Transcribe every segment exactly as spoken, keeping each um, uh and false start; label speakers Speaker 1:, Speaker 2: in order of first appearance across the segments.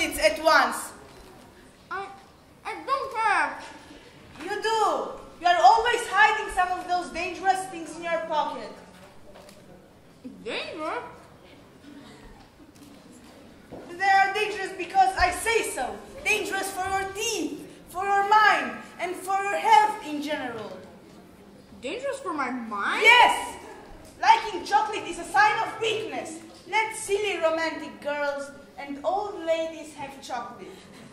Speaker 1: chocolates at once.
Speaker 2: I, I don't have.
Speaker 1: You do. You are always hiding some of those dangerous things in your pocket.
Speaker 2: Dangerous?
Speaker 1: They are dangerous because I say so. Dangerous for your teeth, for your mind, and for your health in general.
Speaker 2: Dangerous for my mind?
Speaker 1: Yes! Liking chocolate is a sign of weakness. Let silly romantic girls and old ladies have chocolate.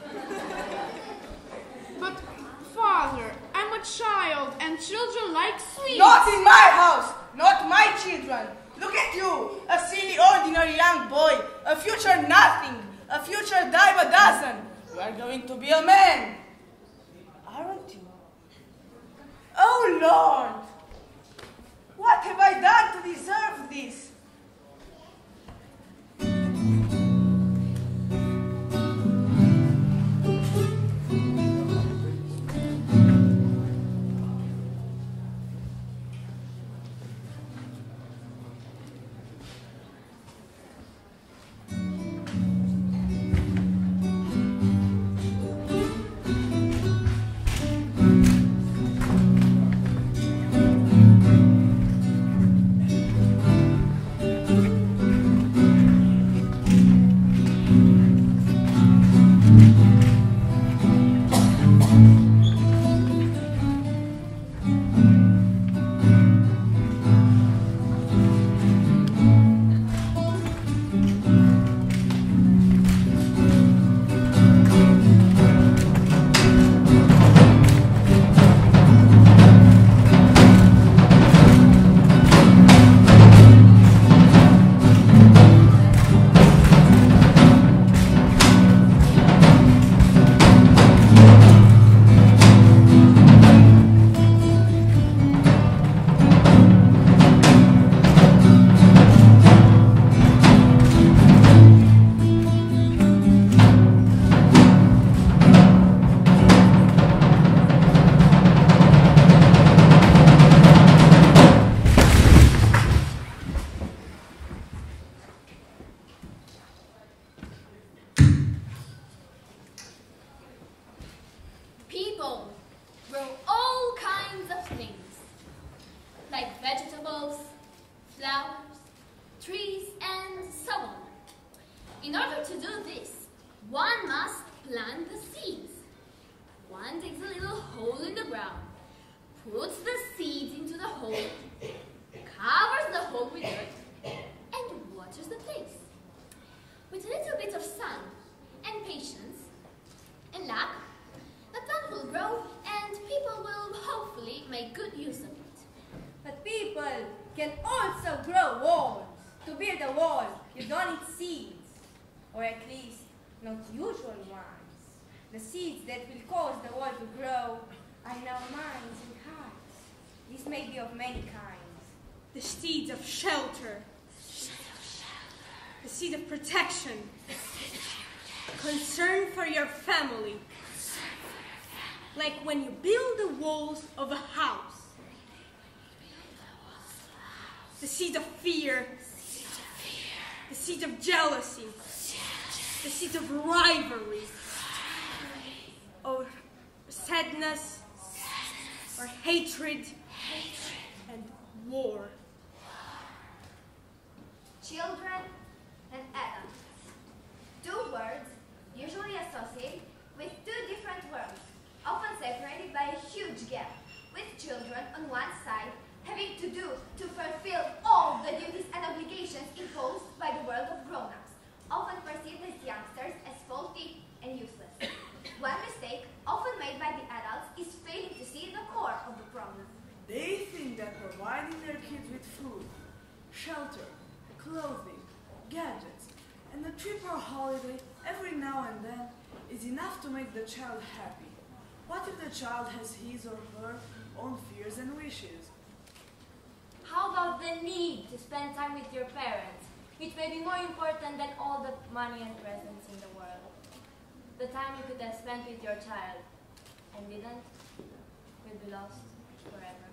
Speaker 2: But, Father, I'm a child and children like sweets.
Speaker 1: Not in my house! Not my children! Look at you! A silly ordinary young boy! A future nothing! A future dime a dozen! You are going to be a man! Aren't you? Oh Lord! What have I done to deserve this?
Speaker 2: The seeds of shelter. The seed of protection. Concern for your family. Like when you build the walls of a house. The seed of fear. The seed of jealousy. The seed of rivalry. Or sadness. Or hatred. And war.
Speaker 3: Children and adults. Two words usually associated with two different worlds, often separated by a huge gap, with children on one side having to do to fulfill all the duties and obligations imposed by the world of grown-ups, often perceived as youngsters as faulty and useless. One mistake often made by the adults is failing to see the core of the problem.
Speaker 4: They think that providing their kids with food, shelter, clothing, gadgets, and a trip or holiday every now and then is enough to make the child happy. What if the child has his or her own fears and wishes?
Speaker 5: How about the need to spend time with your parents, which may be more important than all the money and presents in the world? The time you could have spent with your child and didn't will be lost forever.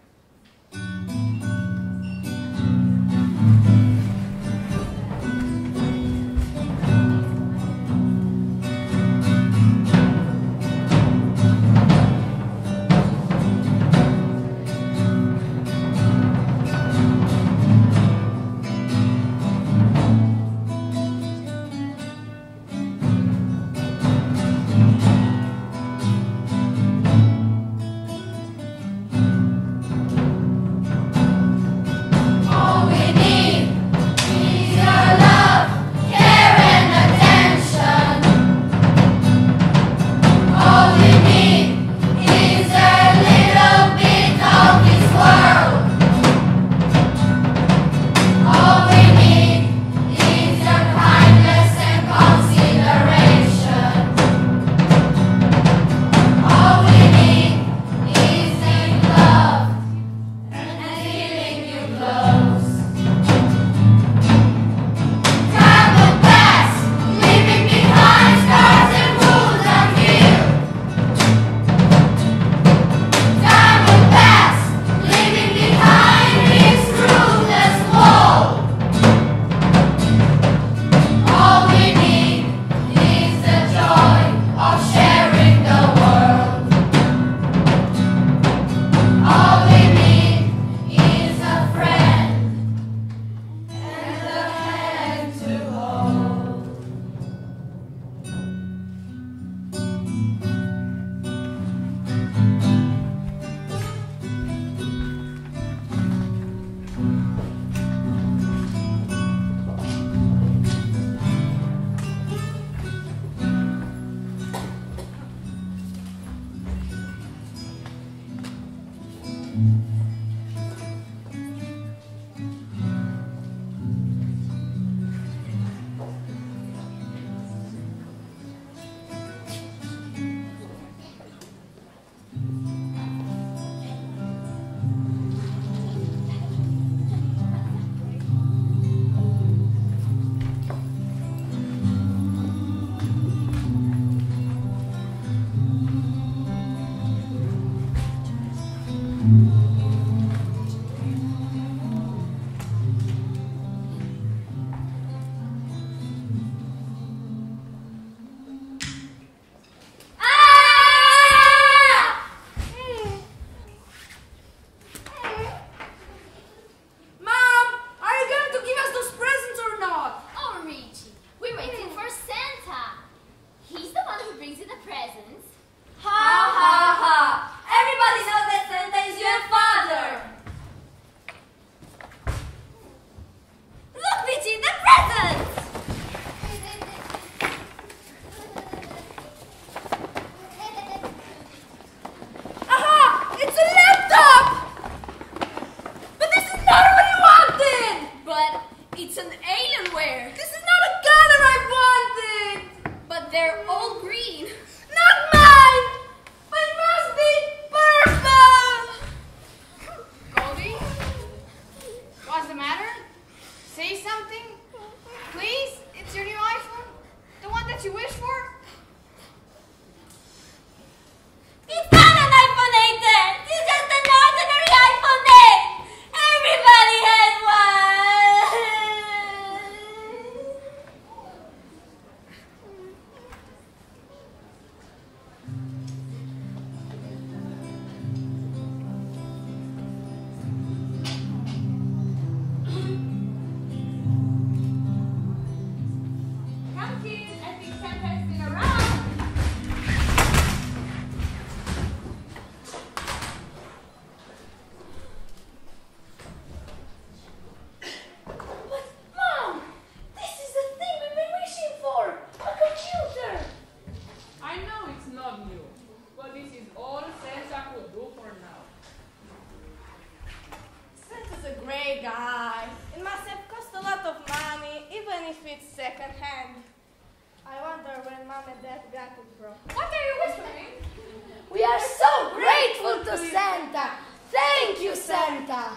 Speaker 2: And I wonder when Mom and Dad got it from.
Speaker 5: What are you whispering?
Speaker 6: We are so grateful to Santa. Thank you, Santa.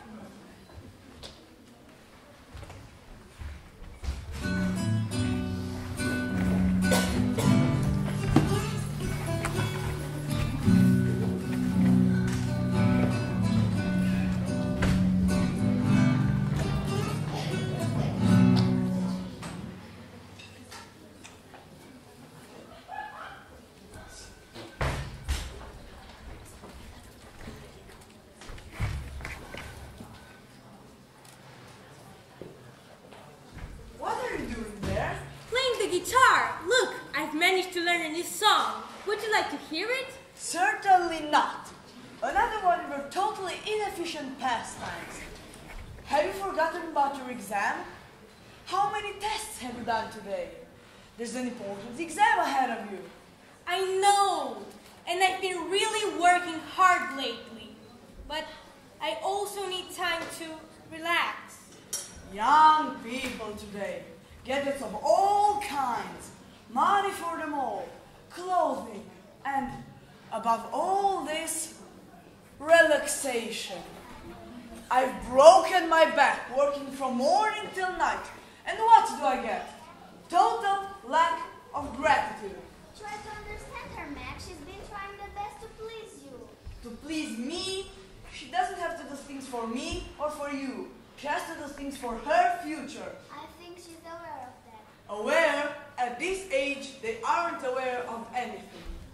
Speaker 2: Would you like to hear it?
Speaker 4: Certainly not. Another one of your totally inefficient pastimes. Have you forgotten about your exam? How many tests have you done today? There's an important exam ahead of you.
Speaker 2: I know, and I've been really working hard lately. But I also need time to relax.
Speaker 4: Young people today, gadgets of all kinds, money for them all, clothing, and above all this, relaxation. I've broken my back working from morning till night, and what do I get? Total lack of gratitude.
Speaker 3: Try to understand her, Max. She's been trying her best to please you.
Speaker 4: To please me, she doesn't have to do things for me or for you. She has to do things for her future.
Speaker 3: I think she's aware of that.
Speaker 4: Aware? At this age, they aren't aware of anything.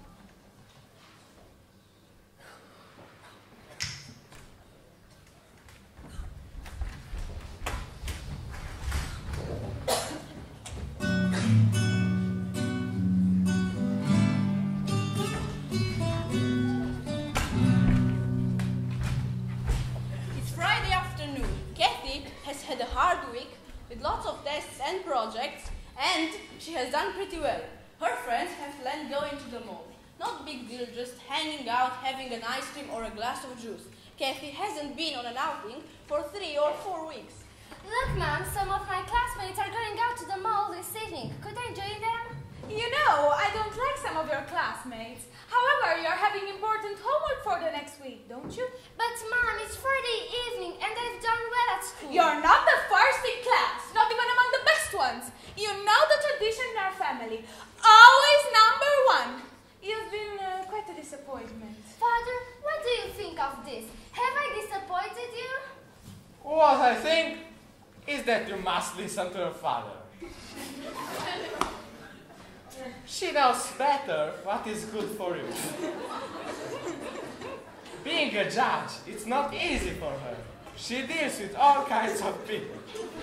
Speaker 1: It's Friday afternoon. Kathy has had a hard week with lots of tests and projects, and she has done pretty well. Her friends have planned going to the mall. Not big deal, just hanging out, having an ice cream or a glass of juice. Kathy hasn't been on an outing for three or four weeks.
Speaker 5: Look, Mom, some of my classmates are going out to the mall this evening. Could I join them?
Speaker 7: You know, I don't like some of your classmates. However, you're having important homework for the next week, don't you?
Speaker 5: But, Mom, it's Friday evening and I've done well at school.
Speaker 7: You're not the first in class, not even among the best ones. You know the tradition in our family. Always number one. You've been uh, quite a disappointment.
Speaker 5: Father, what do you think of this? Have I disappointed you?
Speaker 8: What I think is that you must listen to your father. She knows better what is good for you. Being a judge, it's not easy for her. She deals with all kinds of people.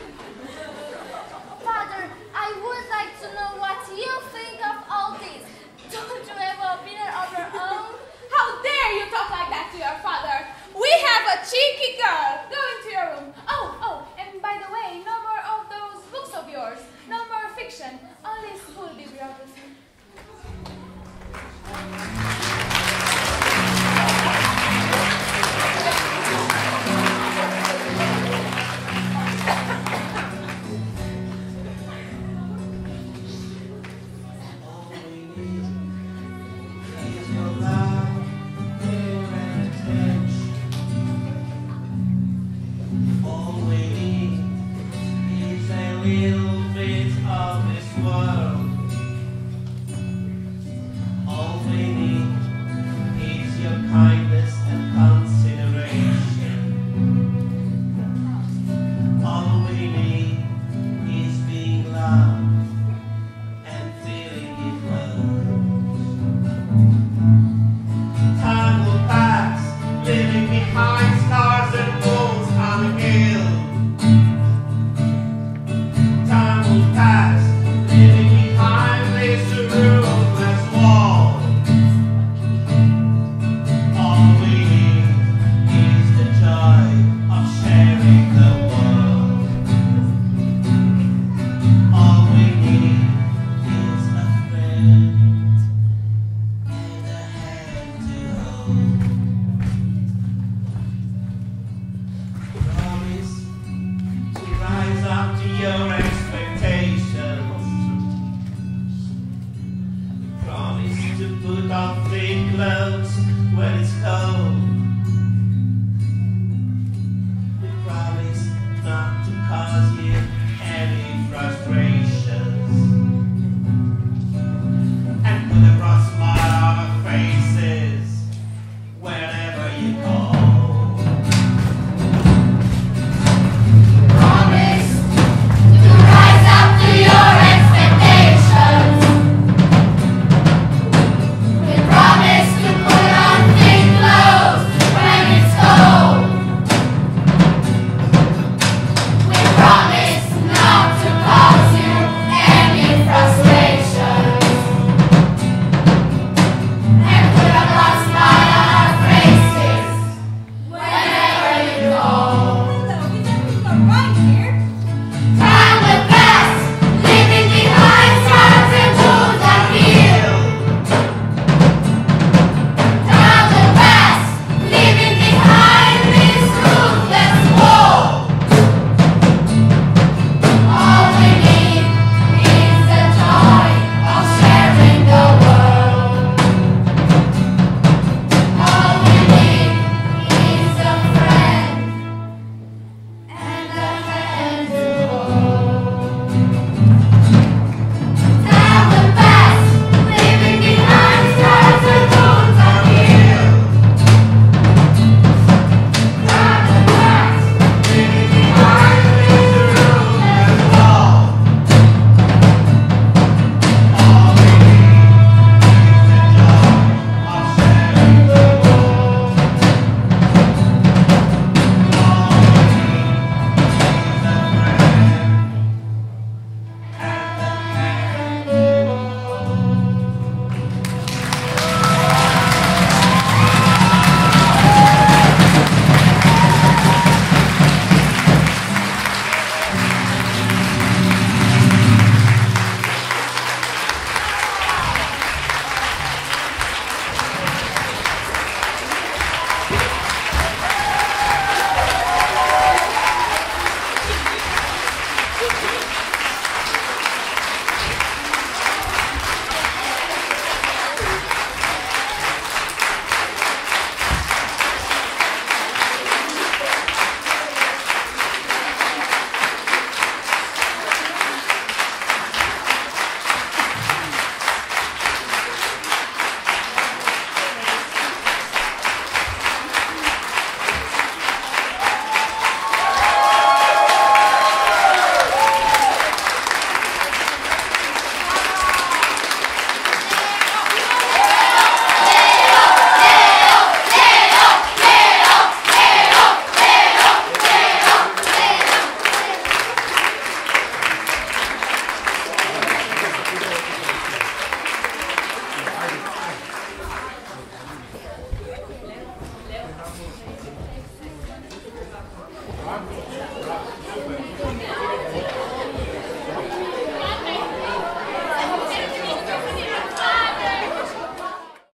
Speaker 5: Father, I would like to know what you think of all this. Don't you have an opinion of your own?
Speaker 7: How dare you talk like that to your father? We have a cheeky girl. Go into your room. Oh, oh, and by the way, no more of those books of yours. No more fiction. Only school bibliography.
Speaker 9: All we need